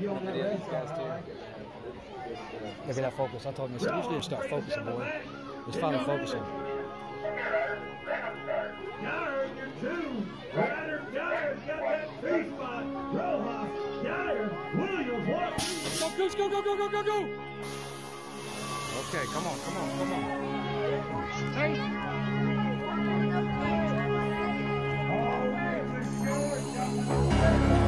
these guys too. Look at that focus. I told him, you usually start focusing, boy. He's finally focusing. Geyer, you're two. Ryder, Geyer's got that three spot. Rojas, Geyer, Williams, what? Go, Goose, go, go, go, go, go, go! Okay, come on, come on, come on. Hey! Oh,